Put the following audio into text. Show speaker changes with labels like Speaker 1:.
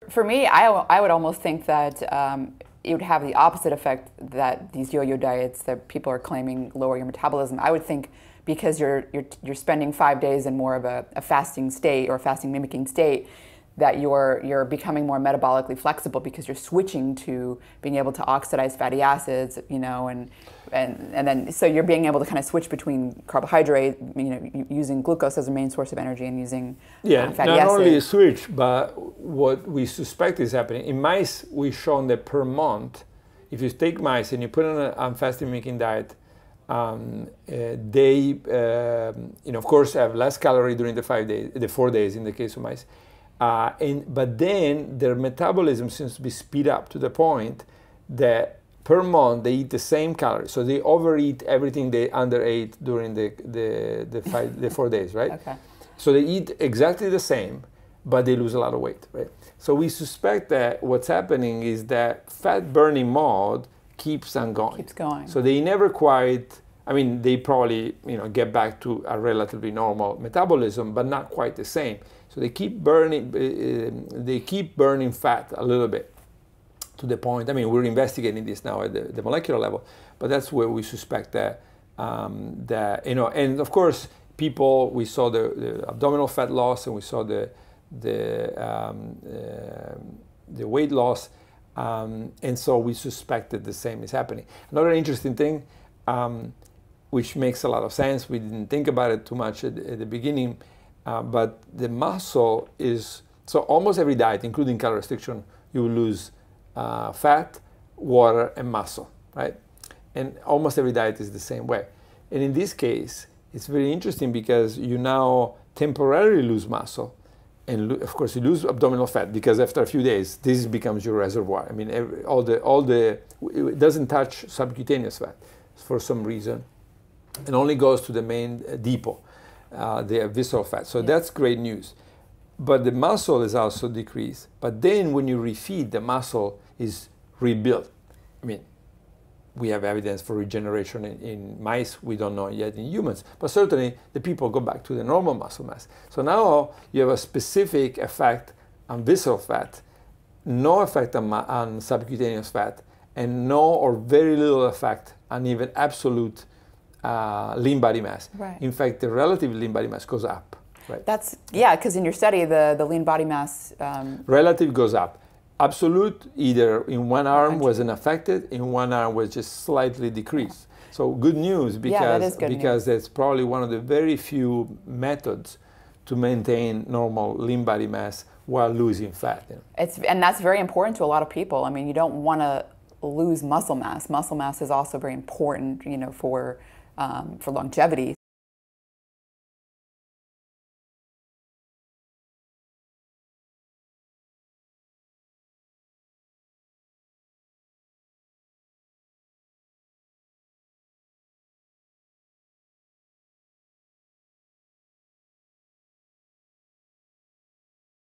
Speaker 1: For me, I would almost think that it would have the opposite effect that these yo-yo diets that people are claiming lower your metabolism. I would think because you're spending 5 days in more of a fasting state or a fasting mimicking state, that you're becoming more metabolically flexible because you're switching to being able to oxidize fatty acids, you know, and then so you're being able to kind of switch between carbohydrate, you know, using glucose as a main source of energy and using fatty
Speaker 2: not
Speaker 1: acids.
Speaker 2: only a switch, but what we suspect is happening in mice. We've shown that per month, if you take mice and you put on a fasting mimicking diet, they you know, of course, have less calorie during the 4 days in the case of mice. But then their metabolism seems to be speed up to the point that per month they eat the same calories. So they overeat everything they underate during the 4 days, right?
Speaker 1: Okay.
Speaker 2: So they eat exactly the same, but they lose a lot of weight, right? So we suspect that what's happening is that fat burning mode keeps on going.
Speaker 1: Keeps going.
Speaker 2: So they never quite, I mean, they probably, you know, get back to a relatively normal metabolism, but not quite the same. So they keep burning fat a little bit to the point. I mean, we're investigating this now at the molecular level, but that's where we suspect that that, you know, and of course, people, we saw the abdominal fat loss and we saw the weight loss, and so we suspect that the same is happening. Another interesting thing, which makes a lot of sense, we didn't think about it too much at the beginning, but the muscle is, so almost every diet, including calorie restriction, you will lose fat, water, and muscle, right? And almost every diet is the same way. And in this case, it's very interesting because you now temporarily lose muscle, and of course you lose abdominal fat because after a few days, this becomes your reservoir. I mean, it doesn't touch subcutaneous fat for some reason, and only goes to the main depot. The visceral fat. So that's great news. But the muscle is also decreased. But then when you refeed, the muscle is rebuilt. I mean, we have evidence for regeneration in mice. We don't know yet in humans. But certainly the people go back to the normal muscle mass. So now you have a specific effect on visceral fat, no effect on subcutaneous fat, and no or very little effect on even absolute lean body mass.
Speaker 1: Right.
Speaker 2: In fact, the relative lean body mass goes up. Right.
Speaker 1: That's, yeah, because in your study, the lean body mass...
Speaker 2: relative goes up. Absolute, either in one arm wasn't affected, in one arm was just slightly decreased. So good news, because that's probably one of the very few methods to maintain normal lean body mass while losing fat. You know.
Speaker 1: And that's very important to a lot of people. I mean, you don't want to lose muscle mass. Muscle mass is also very important, you know, for longevity.